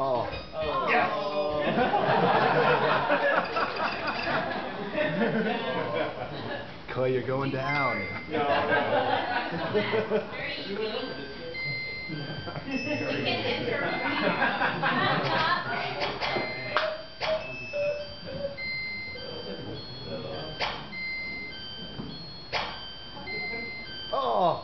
Oh. Yes. Clay, you're going down. No. Very easy. You can enter. Oh.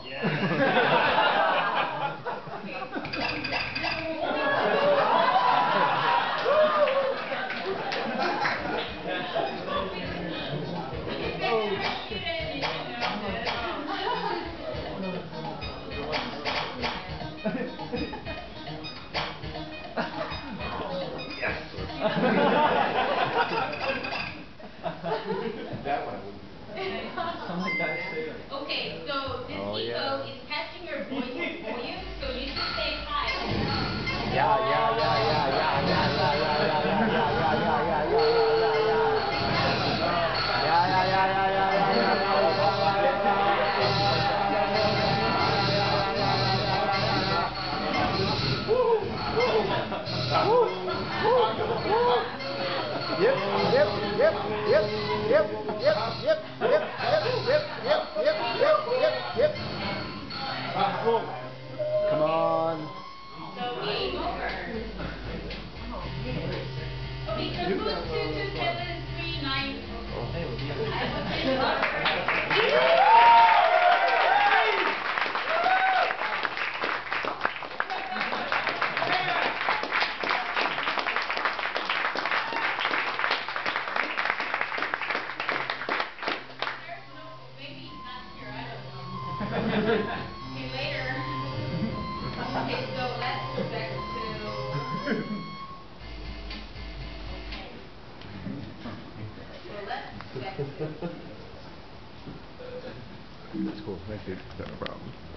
That one would Okay, so this echo is catching your volume, so you should say hi. Come on. So game over. Okay, so who's 22739? Maybe not here, I don't know. Okay, later. Okay, so let's go back to... Okay. So let's go back to... That's cool. Thank you. No problem.